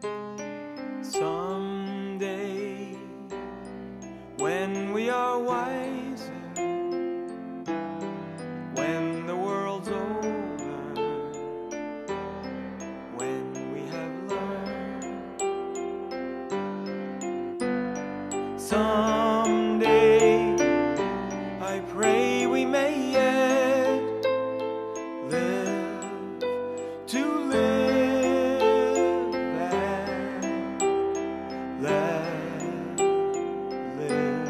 Someday, when we are wiser, when the world's over, when we have learned, someday I pray we may yet live to live and let live.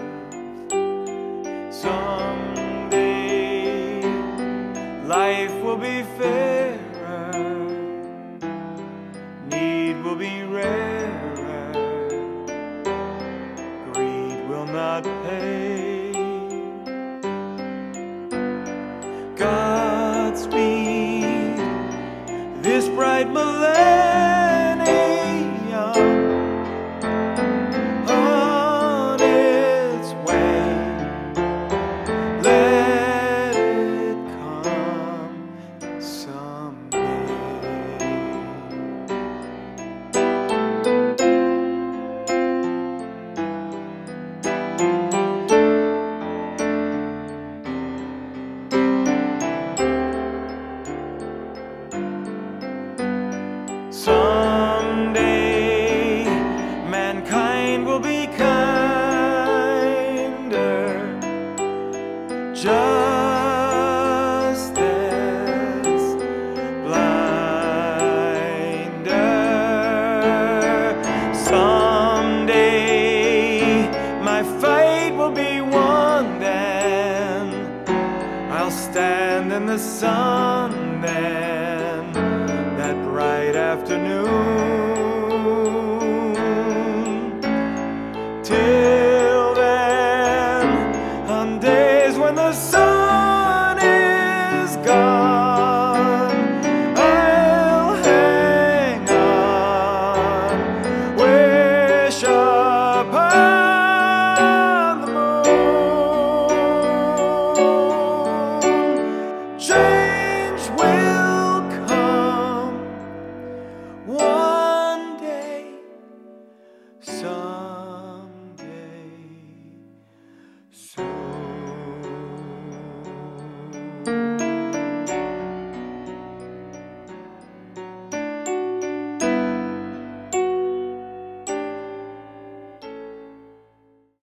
Someday life will be fairer, need will be rarer, greed will not pay. Godspeed this bright millennium on its way. Let it come someday. Someday mankind will be kinder, just as blinder. Someday my fight will be won, then I'll stand in the sun then, that bright afternoon.